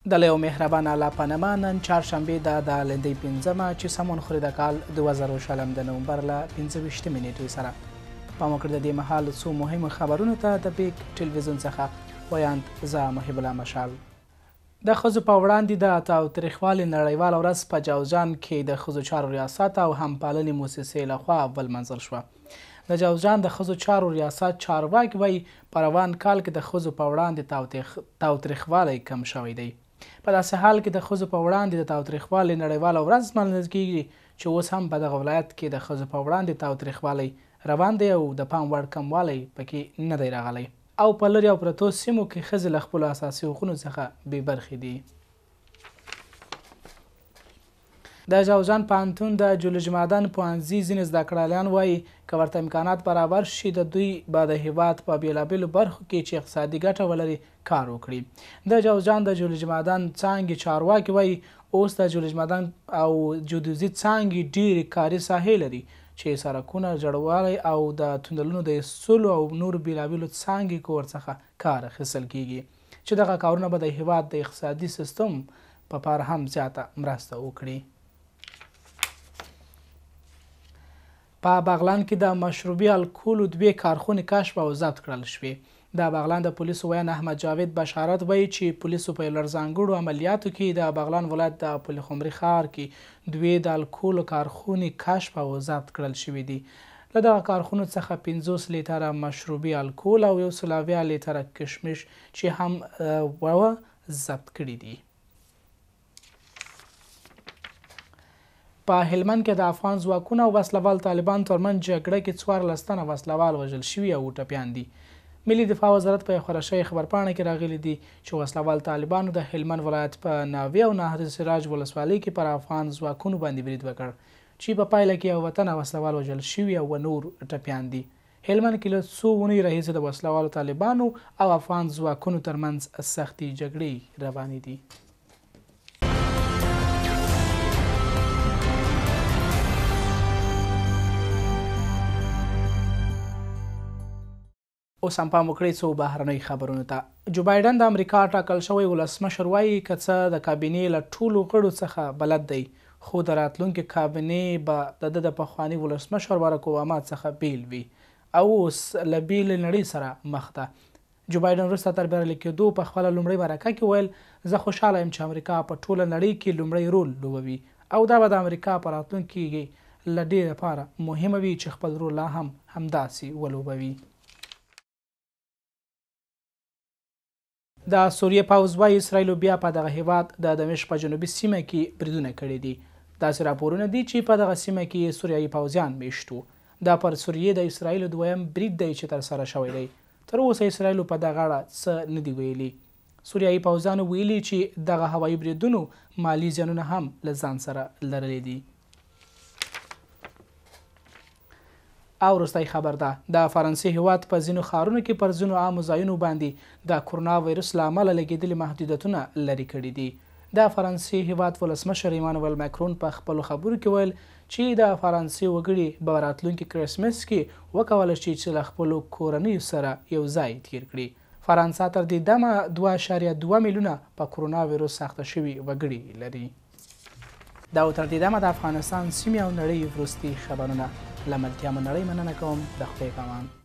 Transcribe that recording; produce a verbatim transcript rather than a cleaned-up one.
د له یو مهربان الله په نامه نن چهارشنبې ده د لندۍ پنځمه چې سمون خوري د کال دوه زره شلم د نومبر له پنځه ویشتمې نیټې سره پام وکړئ د دې مهال څو مهمو خبرونو ته د بیک ټلویزیون څخه ویاند زه محب الله مشال. د ښځو په وړاندې د تاوتریخوالي نړیواله ورځ په جوزجان کې د ښځو چارو ریاست او همپالنې موسسې لخوا ولمانځل شوه. د جوزجان د ښځو چارو ریاست چارواکي وایي په روان کال کې د ښځو په وړاندې تاوتریخوالی کم شوی دی. په داسې حال کې د ښځو په وړاندې د تاوتریخوالي نړیواله ورځ لمانځل کیږي چې اوس هم په دغه ولایت کې د ښځو په وړاندې تاوتریخوالی روان دی او د پام وړ کموالی پکې نه دی راغلی او په لرې او پرتو سیمو کې ښځې له خپلو اساسي حقونو څخه بې برخې دي. د جوزجان پوهنتون د جیولوژي معدن پوهنځي ځینې زده کړیالان وایي که ورته امکانات برابر شي د دوی به د هیواد په بېلابېلو برخو کې چې اقتصادي ګټه ولري کار وکړي. د جوزجان د جیولوژي معدن څانګې چارواکي وایي اوس د جیولوژي معدن او جیودوزي څانګې ډېرې کاري ساحې لري چې سړکونه جوړوالی او د تونلونو د ایستلو او نورو بېلابېلو څانګې کې ورڅخه کار اخیستل کیږي چې دغه کارونه به د هیواد د اقتصادي سیستم په پاره هم زیاته مرسته وکړي. په بغلان کې د مشروبي الکولو دوې کارخونې کشف او ضبط کړل شوې. د بغلان د پولیسو ویان احمد جاوید بشارت وایي چې پولیسو په یو لړ عملیاتو کې د بغلان ولایت د پلخمري ښار کې دوې د الکولو کارخونې کشف او ضبط کړل شوې دي. له دغه کارخونو څخه پنځوس لیتره مشروبي الکول او یو سل اویا لیتره کشمش چې هم وه ضبط کړي دي. په هلمند کې د افغان ځواکونو او وسلوال طالبانو ترمنځ جګړه کې څوارلس تنه وسلوال وژل شوي او ټپیان دي. ملي دفاع وزارت په خپره شوې خبرپاڼه کې راغلي دي چې وسلوال طالبانو د هلمند ولایت په ناوې او نهر سراج ولسوالۍ کې پر افغان ځواکونو باندې برید وکړ چې په پایله کې اووه تنه وسلوال وژل شوي او نور ټپیان دي. هلمند کې له څو اونیو راهیسې د وسلوالو طالبانو او افغان ځواکونو ترمنځ سختې جګړې روانې دي. اوس هم پام وکړئ څو بهرنۍ خبرونو ته. جو بایډن د امریکا ټاکل شوی ولسمشر وایي که څه د کابینې له ټولو غړو څخه بلد دی خو د راتلونکي کابینې به د ده د پخواني ولسمشر باراک اوباما څخه بیل وي او اوس له بیلې نړۍ سره مخ ده. جو بایډن وروسته تر بریالي کېدو په خپله لومړۍ مرکه کې ویل زه خوشحاله یم چې امریکا په ټوله نړۍ کې لومړی رول لوبوي او دا به د امریکا په راتلونکي کې له ډېر لپاره مهمه وي چې خپل رول لا هم همداسې ولوبوي. د سوریې پوځ وایي اسرائیلو بیا په دغه هیواد د دمشق په جنوبي سیمه کې بریدونه کړي دي. داسې راپورونه دي چې په دغه سیمه کې سوریایي پوځیان میشت وو. دا پر سوریې د اسرائیلو دویم برید دی چې ترسره شوی دی. تر اوسه اسرائیلو په دغه اړه څه نه دي ویلي. سوریایي پوځیانو ویلي چې دغه هوایي بریدونو مالي زیانونه هم له ځان سره لرلي دي. او وروستی خبر ده د فرانسې هیواد په ځینو ښارونو کې پر ځینو عامو ځایونو باندې د کرونا ویروس له امله لګېدلي محدودیتونه لرې کړي دي. د فرانسې هیواد ولسمشر ایمانوئل ماکرون په خپلو خبرو کې ویل چې د فرانسې وګړي به راتلونکي کرسمس کې وکولی شي چې له خپلو کورنیو سره یو ځای تیر کړي. فرانسه تر دې دمه دوه اعشاریه دوه میلیونه په کرونا ویروس سخته شوي وګړي لري. دا و تر دې دمه د افغانستان سیمې او نړۍ وروستي خبرونه. له ملتیا مو نړۍ مننه کوم. د خدای په امان.